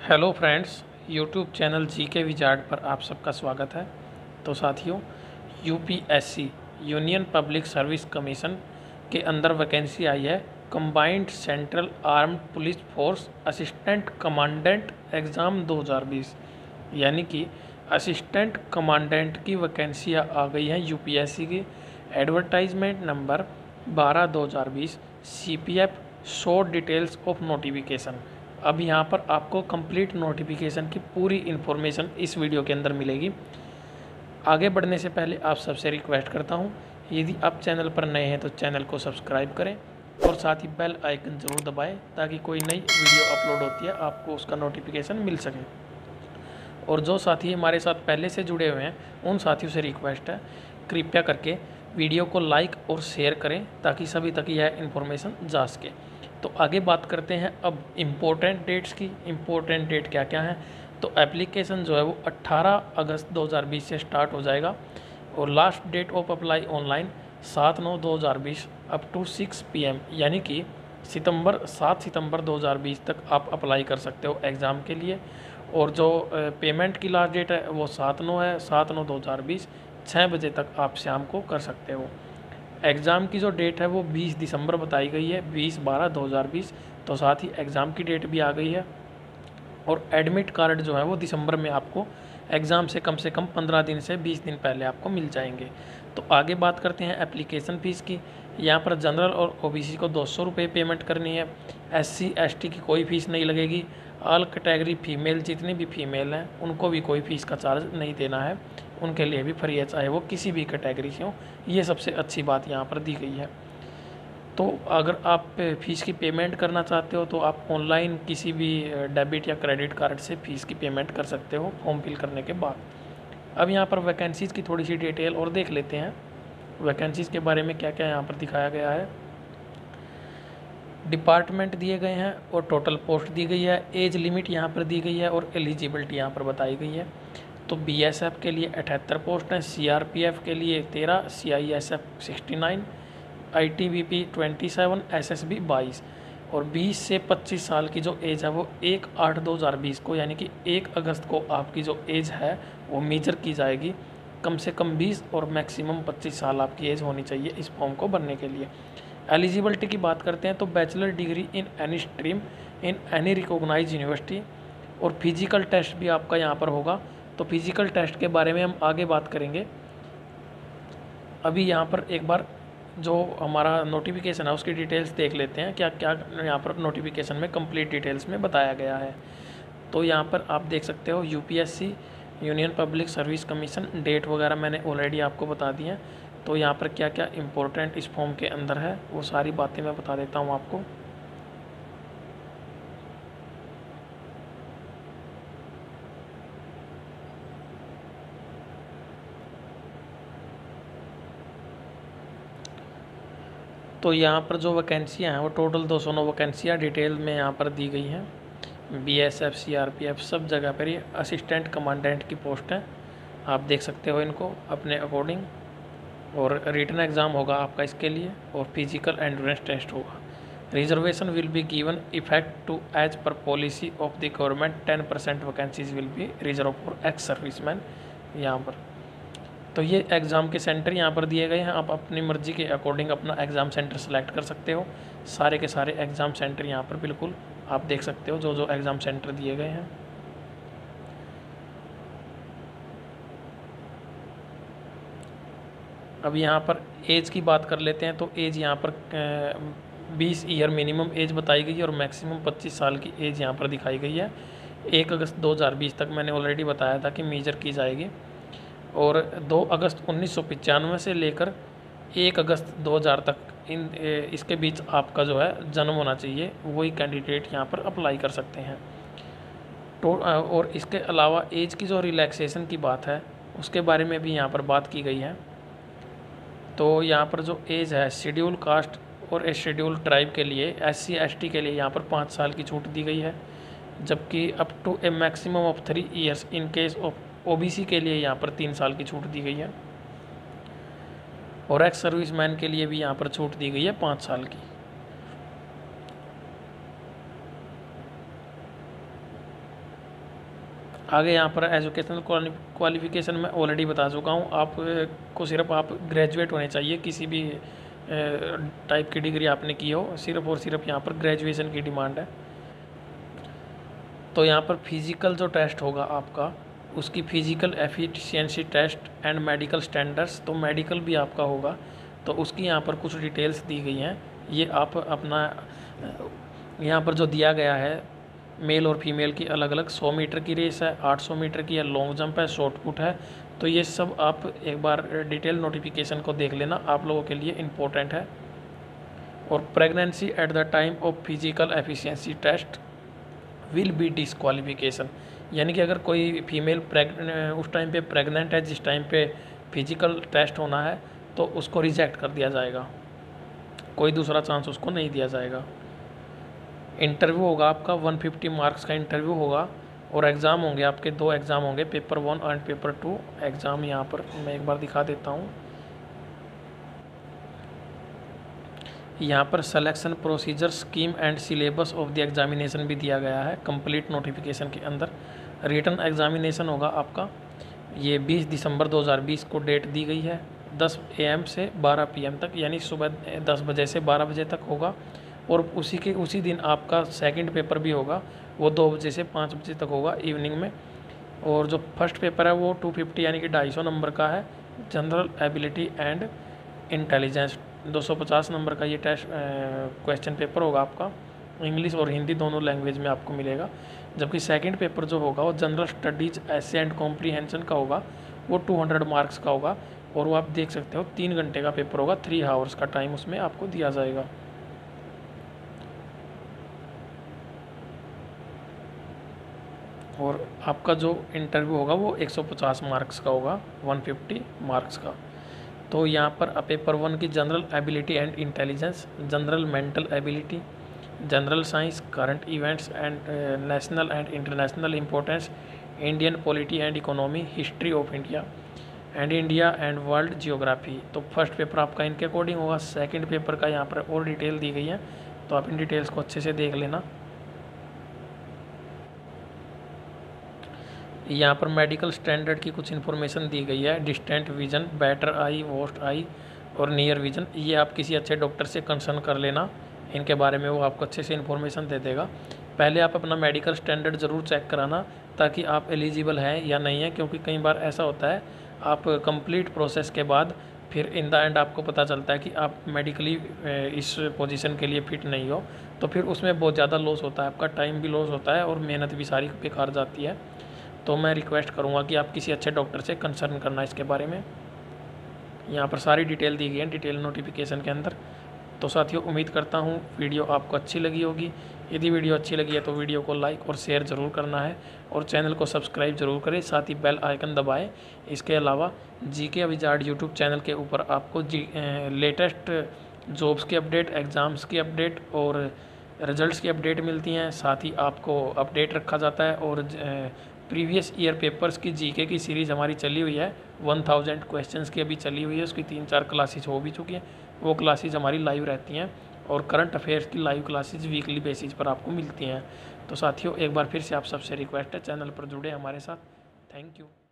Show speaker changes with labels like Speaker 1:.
Speaker 1: Hello friends, YouTube channel GK wizard पर आप सबका स्वागत है। तो साथियों, UPSC union public service commission के अंदर वैकेंसी आई है combined central armed police force assistant commandant exam 2020, यानी कि असिस्टेंट कमांडेंट की वैकेंसियाँ आ गई हैं यूपीएससी की। Advertisement number 12/2020 CPF short details of notification. अब यहाँ पर आपको कंप्लीट नोटिफिकेशन की पूरी इन्फॉर्मेशन इस वीडियो के अंदर मिलेगी। आगे बढ़ने से पहले आप सबसे रिक्वेस्ट करता हूँ, यदि आप चैनल पर नए हैं तो चैनल को सब्सक्राइब करें और साथ ही बेल आइकन ज़रूर दबाएं ताकि कोई नई वीडियो अपलोड होती है आपको उसका नोटिफिकेशन मिल सके। और जो साथी हमारे साथ पहले से जुड़े हुए हैं उन साथियों से रिक्वेस्ट है, कृपया करके वीडियो को लाइक और शेयर करें ताकि सभी तक यह इन्फॉर्मेशन जा सके। तो आगे बात करते हैं अब इम्पोर्टेंट डेट्स की। इम्पोर्टेंट डेट क्या क्या है, तो एप्लीकेशन जो है वो 18 अगस्त 2020 से स्टार्ट हो जाएगा और last date of apply online 7/9/2020 up to 6 PM, यानी कि 7 सितंबर 2020 तक आप अप्लाई कर सकते हो एग्ज़ाम के लिए। और जो पेमेंट की लास्ट डेट है वो 7/9 है, 7/9/2020 6 बजे तक आप शाम को कर सकते हो। एग्ज़ाम की जो डेट है वो 20 दिसंबर बताई गई है, 20/12/2020। तो साथ ही एग्ज़ाम की डेट भी आ गई है और एडमिट कार्ड जो है वो दिसंबर में आपको एग्ज़ाम से कम 15 दिन से 20 दिन पहले आपको मिल जाएंगे। तो आगे बात करते हैं एप्लीकेशन फ़ीस की। यहाँ पर जनरल और ओबीसी को 200 रुपये पेमेंट करनी है। SC ST की कोई फ़ीस नहीं लगेगी। ऑल कैटेगरी फीमेल, जितनी भी फीमेल हैं उनको भी कोई फ़ीस का चार्ज नहीं देना है, उनके लिए भी फ्री है, चाहे वो किसी भी कैटेगरी से हो। ये सबसे अच्छी बात यहाँ पर दी गई है। तो अगर आप फ़ीस की पेमेंट करना चाहते हो तो आप ऑनलाइन किसी भी डेबिट या क्रेडिट कार्ड से फ़ीस की पेमेंट कर सकते हो फॉर्म फिल करने के बाद। अब यहाँ पर वैकेंसीज़ की थोड़ी सी डिटेल और देख लेते हैं, वैकेंसीज़ के बारे में क्या क्या यहाँ पर दिखाया गया है। डिपार्टमेंट दिए गए हैं और टोटल पोस्ट दी गई है। एज लिमिट यहाँ पर दी गई है और एलिजिबिलिटी यहाँ पर बताई गई है। तो BSF के लिए 78 पोस्ट हैं, CRPF के लिए 13, CISF 69, ITBP 27, SSB 22। और 20 से 25 साल की जो एज है वो 1/8/2020 को, यानी कि 1 अगस्त को आपकी जो एज है वो मेजर की जाएगी। कम से कम 20 और मैक्सिमम 25 साल आपकी एज होनी चाहिए इस फॉर्म को भरने के लिए। एलिजिबिलिटी की बात करते हैं तो bachelor degree in any stream in any recognise university, और फिजिकल टेस्ट भी आपका यहाँ पर होगा। तो फिजिकल टेस्ट के बारे में हम आगे बात करेंगे। अभी यहाँ पर एक बार जो हमारा नोटिफिकेशन है उसकी डिटेल्स देख लेते हैं, क्या क्या यहाँ पर नोटिफिकेशन में कंप्लीट डिटेल्स में बताया गया है। तो यहाँ पर आप देख सकते हो UPSC union public service commission, date वगैरह मैंने ऑलरेडी आपको बता दी हैं। तो यहाँ पर क्या क्या इम्पोर्टेंट इस फॉर्म के अंदर है वो सारी बातें मैं बता देता हूँ आपको। तो यहाँ पर जो वैकेंसियाँ हैं वो टोटल 209 वैकेंसियाँ डिटेल में यहाँ पर दी गई हैं। BSF CRPF सब जगह पर ये असिस्टेंट कमांडेंट की पोस्ट है, आप देख सकते हो इनको अपने अकॉर्डिंग। और रिटन एग्ज़ाम होगा आपका इसके लिए और फिजिकल एंड्योरेंस टेस्ट होगा। Reservation will be given effect to age per policy of the government 10% vacancies will be reserve for ex serviceman. यहाँ पर तो ये एग्ज़ाम के सेंटर यहाँ पर दिए गए हैं, आप अपनी मर्ज़ी के अकॉर्डिंग अपना एग्ज़ाम सेंटर सेलेक्ट कर सकते हो। सारे के सारे एग्ज़ाम सेंटर यहाँ पर बिल्कुल आप देख सकते हो, जो जो एग्ज़ाम सेंटर दिए गए हैं। अब यहाँ पर एज की बात कर लेते हैं। तो एज यहाँ पर 20 ईयर मिनिमम एज बताई गई है और मैक्सिमम 25 साल की एज यहाँ पर दिखाई गई है। 1 अगस्त 2020 तक मैंने ऑलरेडी बताया था कि मेजर की जाएगी। और 2 अगस्त 1995 से लेकर 1 अगस्त 2000 तक इसके बीच आपका जो है जन्म होना चाहिए, वही कैंडिडेट यहाँ पर अप्लाई कर सकते हैं। और इसके अलावा एज की जो रिलैक्सेशन की बात है उसके बारे में भी यहाँ पर बात की गई है। तो यहाँ पर जो एज है शेड्यूल कास्ट और शेड्यूल ट्राइब के लिए, SC ST के लिए यहाँ पर 5 साल की छूट दी गई है, जबकि up to a maximum of 3 years in case of OBC के लिए यहाँ पर 3 साल की छूट दी गई है। और एक्स सर्विसमैन के लिए भी यहाँ पर छूट दी गई है 5 साल की। आगे यहाँ पर एजुकेशनल क्वालिफिकेशन मैं ऑलरेडी बता चुका हूँ। आप को सिर्फ आप ग्रेजुएट होने चाहिए, किसी भी टाइप की डिग्री आपने की हो, सिर्फ और सिर्फ यहाँ पर ग्रेजुएशन की डिमांड है। तो यहाँ पर फिजिकल जो टेस्ट होगा आपका, उसकी physical efficiency test and medical standards, तो मेडिकल भी आपका होगा। तो उसकी यहाँ पर कुछ डिटेल्स दी गई हैं, ये आप अपना यहाँ पर जो दिया गया है, मेल और फीमेल की अलग अलग 100 मीटर की रेस है, 800 मीटर की है, लॉन्ग जंप है, शॉर्ट पुट है। तो ये सब आप एक बार डिटेल नोटिफिकेशन को देख लेना, आप लोगों के लिए इम्पोर्टेंट है। और pregnancy at the time of physical efficiency test will be disqualification, यानी कि अगर कोई फीमेल उस टाइम पे प्रेग्नेंट है जिस टाइम पे फिजिकल टेस्ट होना है, तो उसको रिजेक्ट कर दिया जाएगा, कोई दूसरा चांस उसको नहीं दिया जाएगा। इंटरव्यू होगा आपका 150 मार्क्स का इंटरव्यू होगा, और एग्ज़ाम होंगे आपके 2 एग्ज़ाम होंगे, पेपर 1 एंड पेपर 2 एग्ज़ाम। यहाँ पर मैं एक बार दिखा देता हूँ। यहाँ पर selection procedure, scheme and syllabus of the examination भी दिया गया है कंप्लीट नोटिफिकेशन के अंदर। रिटन एग्जामिनेशन होगा आपका, ये 20 दिसंबर 2020 को डेट दी गई है, 10 AM से 12 PM तक, यानी सुबह 10 बजे से 12 बजे तक होगा। और उसी दिन आपका सेकंड पेपर भी होगा, वो 2 बजे से 5 बजे तक होगा इवनिंग में। और जो फर्स्ट पेपर है वो 250 यानी कि 250 नंबर का है, general ability and intelligence. 250 number का ये टेस्ट क्वेश्चन पेपर होगा आपका, इंग्लिश और हिंदी दोनों लैंग्वेज में आपको मिलेगा। जबकि सेकंड पेपर जो होगा वो general studies essay and comprehension का होगा, वो 200 मार्क्स का होगा। और वो आप देख सकते हो 3 घंटे का पेपर होगा, 3 आवर्स का टाइम उसमें आपको दिया जाएगा। और आपका जो इंटरव्यू होगा वो 150 मार्क्स का होगा, 150 मार्क्स का। तो यहाँ पर पेपर 1 की general ability and intelligence, general mental ability, general science, current events and national and international importance, Indian polity and economy, history of India and world geography. तो फर्स्ट पेपर आपका इनके अकॉर्डिंग होगा। Second paper का यहाँ पर और detail दी गई है, तो आप इन डिटेल्स को अच्छे से देख लेना। यहाँ पर मेडिकल स्टैंडर्ड की कुछ इन्फॉर्मेशन दी गई है, distant vision, better eye, worst eye और नियर विजन। ये आप किसी अच्छे डॉक्टर से कंसर्न कर लेना इनके बारे में, वो आपको अच्छे से इन्फॉर्मेशन दे देगा। पहले आप अपना मेडिकल स्टैंडर्ड ज़रूर चेक कराना, ताकि आप एलिजिबल हैं या नहीं है, क्योंकि कई बार ऐसा होता है आप कंप्लीट प्रोसेस के बाद फिर इन द एंड आपको पता चलता है कि आप मेडिकली इस पोजीशन के लिए फिट नहीं हो, तो फिर उसमें बहुत ज़्यादा लॉस होता है, आपका टाइम भी लॉस होता है और मेहनत भी सारी बेकार जाती है। तो मैं रिक्वेस्ट करूँगा कि आप किसी अच्छे डॉक्टर से कंसर्न करना इसके बारे में। यहाँ पर सारी डिटेल दी गई है डिटेल नोटिफिकेशन के अंदर। तो साथियों, उम्मीद करता हूँ वीडियो आपको अच्छी लगी होगी। यदि वीडियो अच्छी लगी है तो वीडियो को लाइक और शेयर ज़रूर करना है, और चैनल को सब्सक्राइब जरूर करें, साथ ही बेल आइकन दबाएं। इसके अलावा जीके विजार्ड यूट्यूब चैनल के ऊपर आपको लेटेस्ट जॉब्स की अपडेट, एग्ज़ाम्स की अपडेट और रिजल्ट्स की अपडेट मिलती हैं। साथ ही आपको अपडेट रखा जाता है, और प्रीवियस ईयर पेपर्स की जीके की सीरीज़ हमारी चली हुई है, 1000 क्वेश्चंस की अभी चली हुई है, उसकी 3-4 क्लासेज हो भी चुकी हैं। वो क्लासेज हमारी लाइव रहती हैं, और करंट अफेयर्स की लाइव क्लासेज वीकली बेसिस पर आपको मिलती हैं। तो साथियों, एक बार फिर से आप सबसे रिक्वेस्ट है, चैनल पर जुड़े हमारे साथ। Thank you.